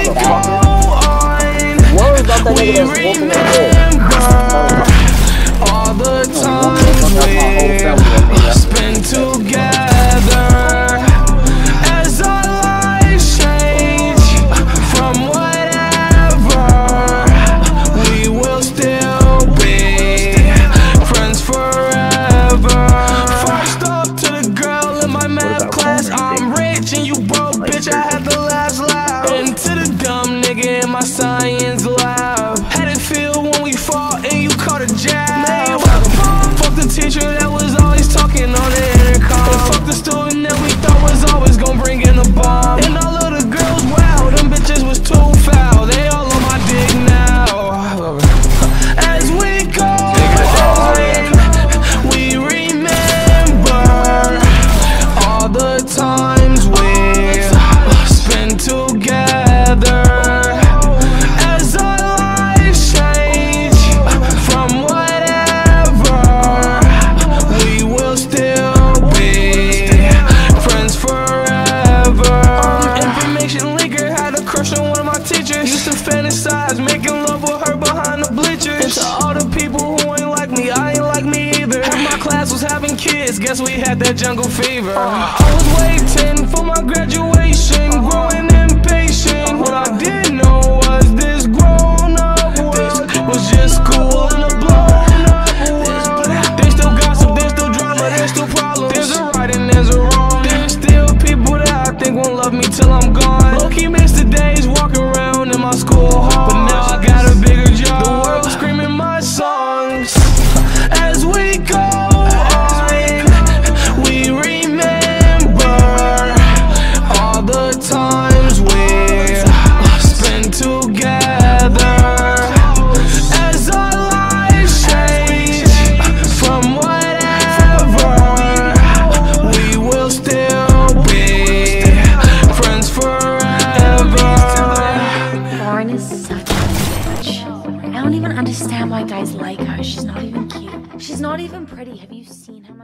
What about that nigga that's wolfing the all the times we spend together. As our lives change from whatever, we will still be friends forever. First off to the girl in my math class, I'm rich and you broke, bitch, I had the last laugh. And to the dumb nigga in my science lab, had it feel when we fought and you caught a jab. Man, fuck the teacher that was always talking on the intercom, and fuck the student that we thought was always gonna bring in the bomb. And all of the girls, wow, them bitches was too foul, they all on my dick now. As we go on, we remember all the times we spend together. As our lives change from whatever, we will still be friends forever. Information leaker had a crush on one of my teachers. Used to fantasize making love with her behind the bleachers. And to all the people who ain't like me, I ain't like me either. Half my class was having kids, guess we had that jungle fever. I was waiting for my graduation, growing impatient. What I didn't know was this grown up world was just cool in a blown up world. There's still gossip, there's still drama, there's still problems. There's a right and there's a wrong. There's still people that I think won't love me till I'm gone. Low-key miss the days walking around in my school hall, but now I got a bigger job. The world screaming my songs. As we go on, we remember all the times we spend together. As our lives change from whatever, we will still be friends forever. Lauren is such a bitch. I don't even understand why guys like her. She's not even cute. She's not even pretty. Have you seen her?